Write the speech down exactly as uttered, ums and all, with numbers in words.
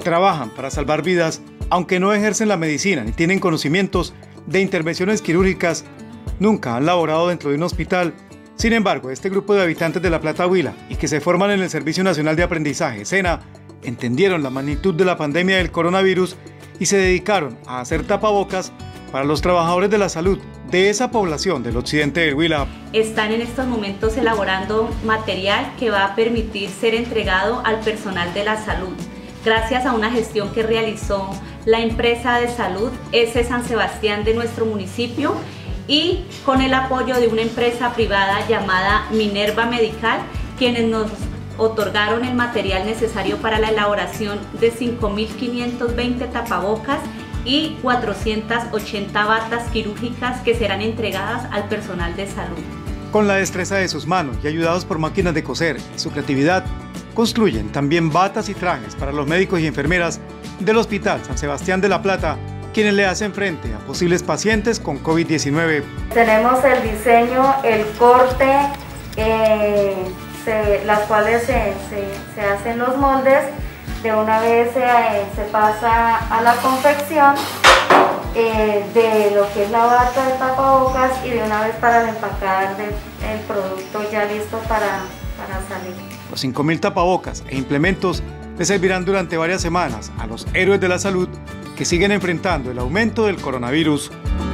trabajan para salvar vidas, aunque no ejercen la medicina ni tienen conocimientos de intervenciones quirúrgicas, nunca han laborado dentro de un hospital. Sin embargo, este grupo de habitantes de La Plata, Huila, y que se forman en el Servicio Nacional de Aprendizaje, SENA, entendieron la magnitud de la pandemia del coronavirus y se dedicaron a hacer tapabocas para los trabajadores de la salud de esa población del occidente del Huila. Están en estos momentos elaborando material que va a permitir ser entregado al personal de la salud, gracias a una gestión que realizó la empresa de salud ese San Sebastián de nuestro municipio y con el apoyo de una empresa privada llamada Minerva Medical, quienes nos otorgaron el material necesario para la elaboración de cinco mil quinientos veinte tapabocas y cuatrocientas ochenta batas quirúrgicas que serán entregadas al personal de salud. Con la destreza de sus manos y ayudados por máquinas de coser y su creatividad, construyen también batas y trajes para los médicos y enfermeras del Hospital San Sebastián de La Plata, quienes le hacen frente a posibles pacientes con COVID diecinueve. Tenemos el diseño, el corte, eh, se, las cuales se, se, se hacen los moldes. De una vez se, se pasa a la confección eh, de lo que es la bata de tapabocas y de una vez para el empacar del el producto ya listo para, para salir. Los cinco mil tapabocas e implementos les servirán durante varias semanas a los héroes de la salud que siguen enfrentando el aumento del coronavirus.